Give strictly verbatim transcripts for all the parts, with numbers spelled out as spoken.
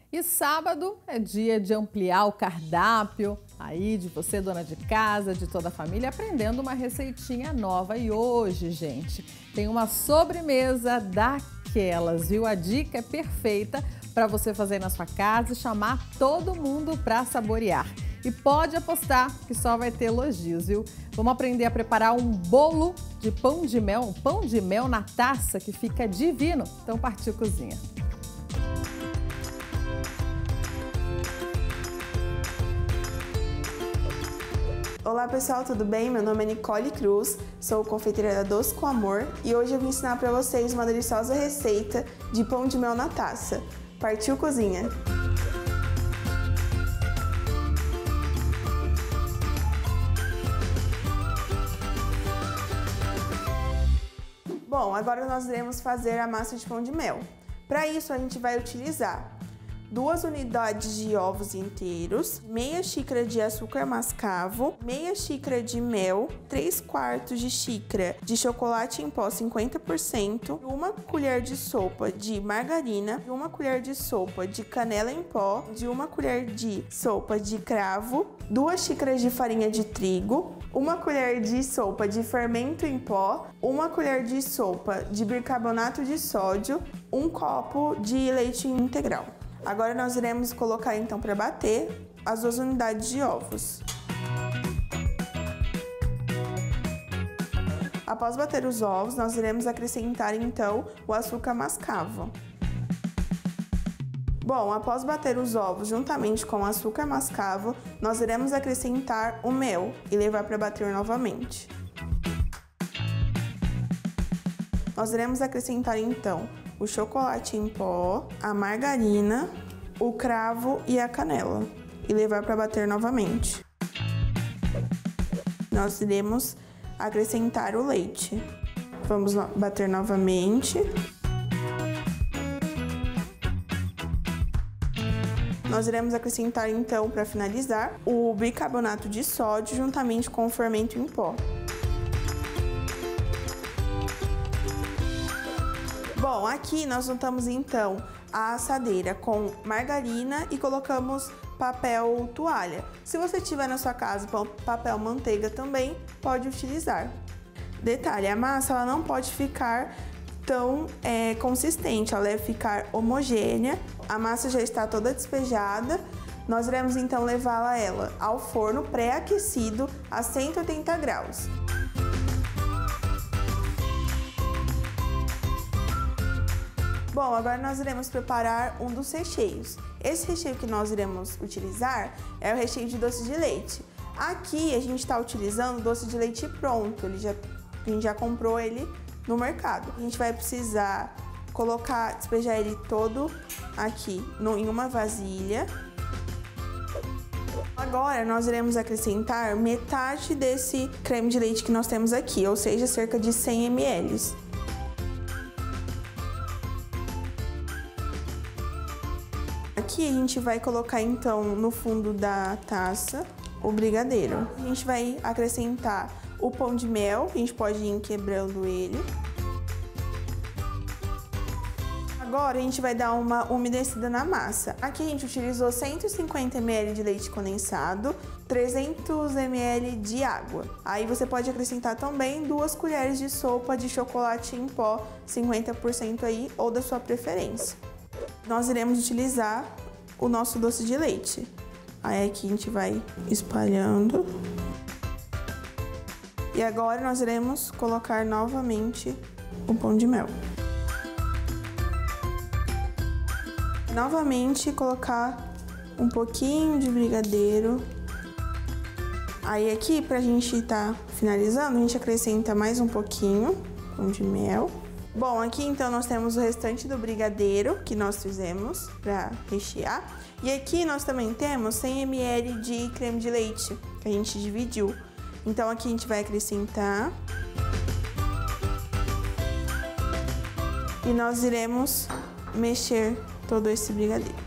E sábado é dia de ampliar o cardápio, aí de você, dona de casa, de toda a família, aprendendo uma receitinha nova. E hoje, gente, tem uma sobremesa daquelas, viu? A dica é perfeita para você fazer na sua casa e chamar todo mundo para saborear. E pode apostar que só vai ter elogios, viu? Vamos aprender a preparar um bolo de pão de mel, um pão de mel na taça que fica divino. Então partiu cozinha. Olá pessoal, tudo bem? Meu nome é Nicole Cruz, sou confeiteira da Doce com Amor e hoje eu vou ensinar para vocês uma deliciosa receita de pão de mel na taça. Partiu cozinha! Bom, agora nós iremos fazer a massa de pão de mel. Para isso a gente vai utilizar duas unidades de ovos inteiros, meia xícara de açúcar mascavo, meia xícara de mel, três quartos de xícara de chocolate em pó cinquenta por cento, uma colher de sopa de margarina, uma colher de sopa de canela em pó, de uma colher de sopa de cravo, duas xícaras de farinha de trigo, uma colher de sopa de fermento em pó, uma colher de sopa de bicarbonato de sódio, um copo de leite integral. Agora nós iremos colocar então para bater as duas unidades de ovos. Após bater os ovos, nós iremos acrescentar então o açúcar mascavo. Bom, após bater os ovos juntamente com o açúcar mascavo, nós iremos acrescentar o mel e levar para bater novamente. Nós iremos acrescentar então o chocolate em pó, a margarina, o cravo e a canela e levar para bater novamente. Nós iremos acrescentar o leite. Vamos bater novamente. Nós iremos acrescentar então, para finalizar, o bicarbonato de sódio juntamente com o fermento em pó. Bom, aqui nós juntamos então a assadeira com margarina e colocamos papel toalha. Se você tiver na sua casa papel manteiga também, pode utilizar. Detalhe, a massa ela não pode ficar tão é, consistente, ela deve ficar homogênea. A massa já está toda despejada. Nós iremos então levá-la ela ao forno pré-aquecido a cento e oitenta graus. Bom, agora nós iremos preparar um dos recheios. Esse recheio que nós iremos utilizar é o recheio de doce de leite. Aqui a gente está utilizando doce de leite pronto, ele já, a gente já comprou ele no mercado. A gente vai precisar colocar, despejar ele todo aqui no, em uma vasilha. Agora nós iremos acrescentar metade desse creme de leite que nós temos aqui, ou seja, cerca de cem mililitros. Aqui a gente vai colocar então no fundo da taça o brigadeiro. A gente vai acrescentar o pão de mel, a gente pode ir quebrando ele. Agora a gente vai dar uma umedecida na massa. Aqui a gente utilizou cento e cinquenta mililitros de leite condensado, trezentos mililitros de água. Aí você pode acrescentar também duas colheres de sopa de chocolate em pó, cinquenta por cento aí, ou da sua preferência. Nós iremos utilizar o nosso doce de leite. Aí aqui a gente vai espalhando. E agora nós iremos colocar novamente o pão de mel. Novamente colocar um pouquinho de brigadeiro. Aí aqui, pra gente estar finalizando, a gente acrescenta mais um pouquinho pão de mel. Bom, aqui então nós temos o restante do brigadeiro que nós fizemos para rechear. E aqui nós também temos cem mililitros de creme de leite que a gente dividiu. Então aqui a gente vai acrescentar. E nós iremos mexer todo esse brigadeiro.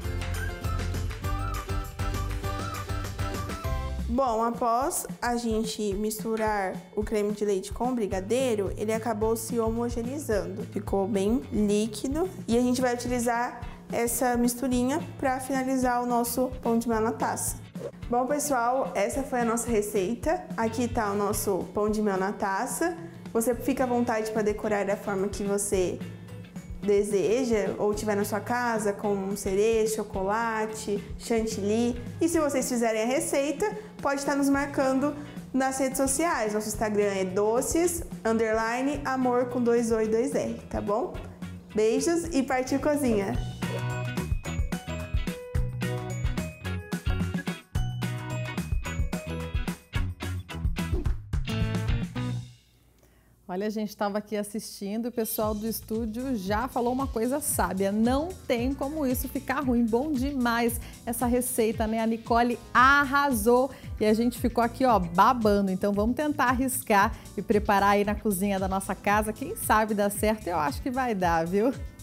Bom, após a gente misturar o creme de leite com o brigadeiro, ele acabou se homogeneizando. Ficou bem líquido e a gente vai utilizar essa misturinha para finalizar o nosso pão de mel na taça. Bom, pessoal, essa foi a nossa receita. Aqui tá o nosso pão de mel na taça. Você fica à vontade para decorar da forma que você deseja ou tiver na sua casa, com cereja, chocolate, chantilly. E se vocês fizerem a receita, pode estar nos marcando nas redes sociais. Nosso Instagram é doces, underline, amor com dois O e dois R, tá bom? Beijos e partiu cozinha! Olha, a gente estava aqui assistindo, o pessoal do estúdio já falou uma coisa sábia, não tem como isso ficar ruim, bom demais essa receita, né? A Nicole arrasou e a gente ficou aqui, ó, babando, então vamos tentar arriscar e preparar aí na cozinha da nossa casa, quem sabe dá certo, eu acho que vai dar, viu?